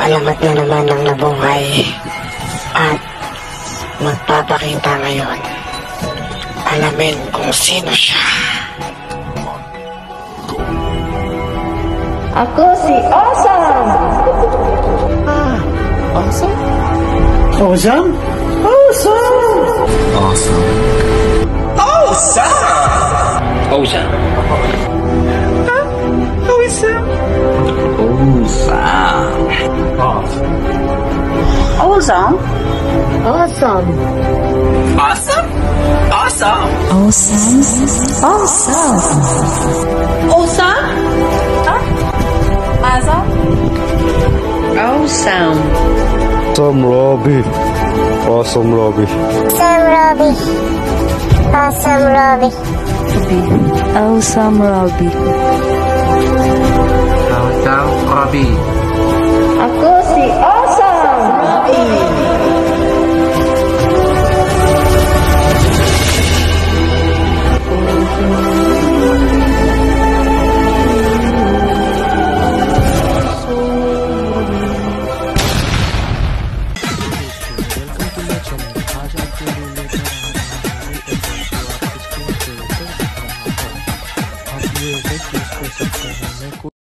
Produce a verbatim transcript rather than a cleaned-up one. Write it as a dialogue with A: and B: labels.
A: alamat na naman ng nabuhay at magpapakita ngayon. Alamin kung sino siya.
B: Ako si Awesome!
A: Ah, Awesome?
C: Awesome? Awesome!
D: Awesome.
E: Awesome!
D: Awesome.
E: Huh? Awesome?
D: Awesome.
B: Awesome!
E: Awesome? Awesome?
B: Awesome! Awesome!
F: Awesome? Huh? Awesome?
B: Awesome!
C: AwesomeRobie. AwesomeRobie.
A: AwesomeRobie. AwesomeRobie.
B: AwesomeRobie.
D: AwesomeRobie.
B: Ako si Awesome! Robie!